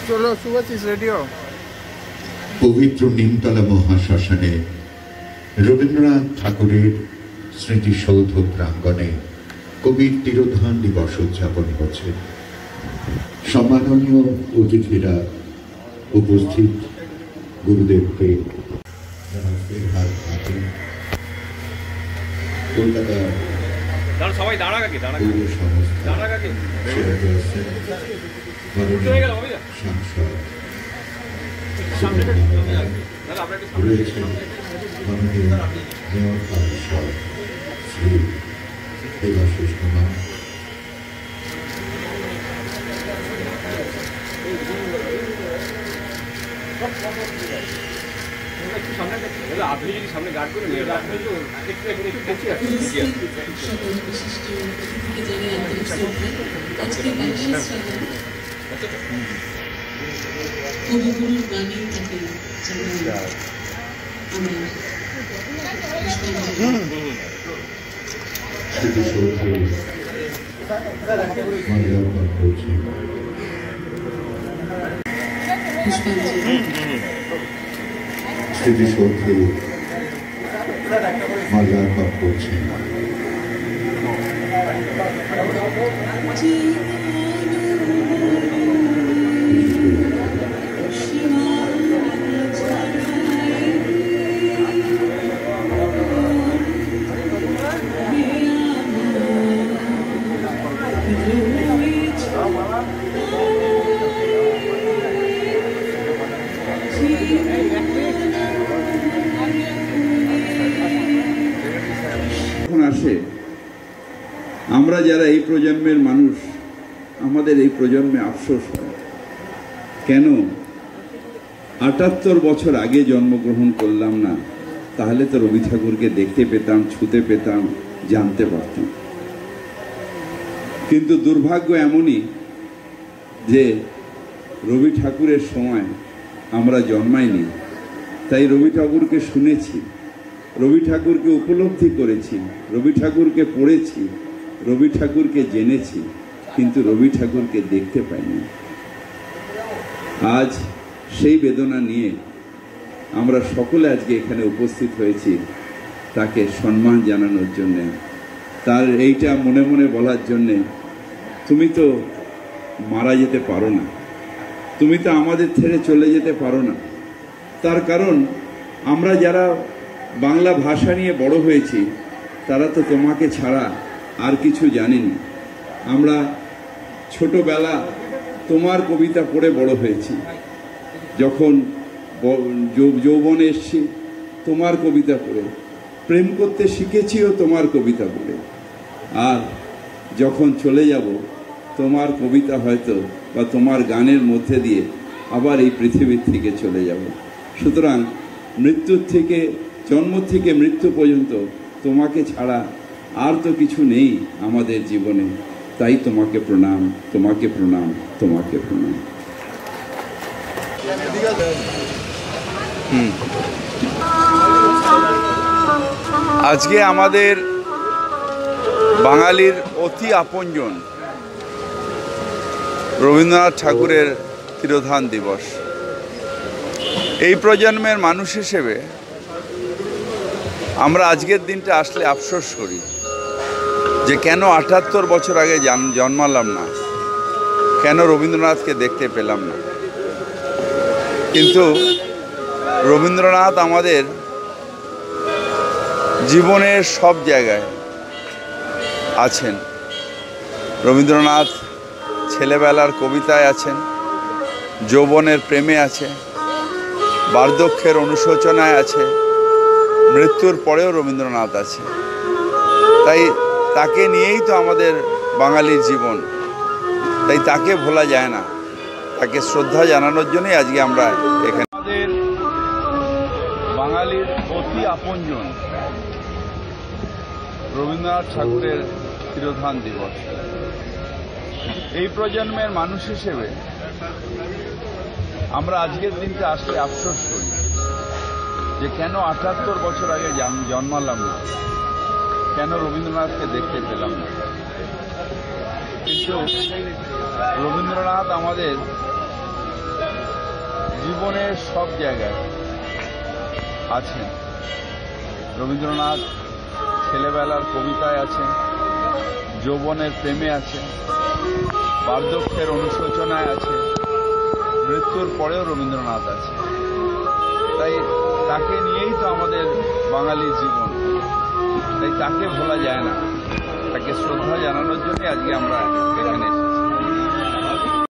পবিত্র নিমতলা মহাশ্মশানে রবীন্দ্রনাথ ঠাকুরের স্মৃতিসৌধ প্রাঙ্গণে কবির তিরোধান দিবস উদযাপন হচ্ছে। সম্মাননীয় অতিথিরা উপস্থিত গুরুদেবকে কলকাতা সাংসদ রয়েছেন মাননীয় মেয়র পরিষদ শ্রী দেবাশিস কুমার, আপনি যদি সামনে গার্ড করে নিয়ে কবিগুরুর গানে থাকে স্মৃতিসৌধে মাল্যার্পণ করছেন। আসে আমরা যারা এই প্রজন্মের মানুষ, আমাদের এই প্রজন্মে আফসোস হয় কেন ৭৮ বছর আগে জন্মগ্রহণ করলাম না, তাহলে তো রবি ঠাকুরকে দেখতে পেতাম, ছুঁতে পেতাম, জানতে পারতাম। কিন্তু দুর্ভাগ্য এমনই যে রবি ঠাকুরের সময় আমরা জন্মাইনি, তাই রবি ঠাকুরকে শুনেছি, রবি ঠাকুরকে উপলব্ধি করেছি, রবি ঠাকুরকে পড়েছি, রবি ঠাকুরকে জেনেছি, কিন্তু রবি ঠাকুরকে দেখতে পাইনি। আজ সেই বেদনা নিয়ে আমরা সকলে আজকে এখানে উপস্থিত হয়েছি তাকে সম্মান জানানোর জন্যে, তার এইটা মনে মনে বলার জন্যে, তুমি তো মারা যেতে পারো না, তুমি তো আমাদের ছেড়ে চলে যেতে পারো না। তার কারণ আমরা যারা বাংলা ভাষা নিয়ে বড় হয়েছি তারা তো তোমাকে ছাড়া আর কিছু জানিনি। আমরা ছোটবেলা তোমার কবিতা পড়ে বড় হয়েছি, যখন যৌবনে এসছি তোমার কবিতা পড়ে, প্রেম করতে শিখেছিও তোমার কবিতা পড়ে, আর যখন চলে যাব তোমার কবিতা হয়তো বা তোমার গানের মধ্যে দিয়ে আবার এই পৃথিবীর থেকে চলে যাব। সুতরাং মৃত্যুর থেকে, জন্ম থেকে মৃত্যু পর্যন্ত তোমাকে ছাড়া আর তো কিছু নেই আমাদের জীবনে, তাই তোমাকে প্রণাম, তোমাকে প্রণাম, তোমাকে প্রণাম। আজকে আমাদের বাঙালির অতি আপনজন রবীন্দ্রনাথ ঠাকুরের তিরোধান দিবস। এই প্রজন্মের মানুষ হিসেবে আমরা আজকের দিনটা আসলে আফসোস করি যে কেন ৭৮ বছর আগে জন্মালাম না, কেন রবীন্দ্রনাথকে দেখতে পেলাম না। কিন্তু রবীন্দ্রনাথ আমাদের জীবনের সব জায়গায় আছেন। রবীন্দ্রনাথ ছেলেবেলার কবিতায় আছেন, যৌবনের প্রেমে আছে, বার্ধক্যের অনুশোচনায় আছে, মৃত্যুর পরেও রবীন্দ্রনাথ আছে। তাই তাকে নিয়েই তো আমাদের বাঙালির জীবন, তাই তাকে ভোলা যায় না। তাকে শ্রদ্ধা জানানোর জন্যই আজকে আমরা এখানে। আমাদের বাঙালির অতি আপনজন রবীন্দ্রনাথ ঠাকুরের তিরোধান দিবস। এই প্রজন্মের মানুষ হিসেবে আমরা আজকের দিনটা আসলে আফসোস করি যে কেন ৭৮ বছর আগে জন্মালাম না, কেন রবীন্দ্রনাথকে দেখতে পেলাম না। কিন্তু রবীন্দ্রনাথ আমাদের জীবনের সব জায়গায় আছেন। রবীন্দ্রনাথ ছেলেবেলার কবিতায় আছেন, যৌবনের প্রেমে আছেন, বার্ধক্যের অনুশোচনায় আছে, মৃত্যুর পরেও রবীন্দ্রনাথ আছে। তাই তাকে নিয়েই তো আমাদের বাঙালির জীবন, তাই তাকে ভোলা যায় না। তাকে শ্রদ্ধা জানানোর জন্য আজকে আমরা এখানে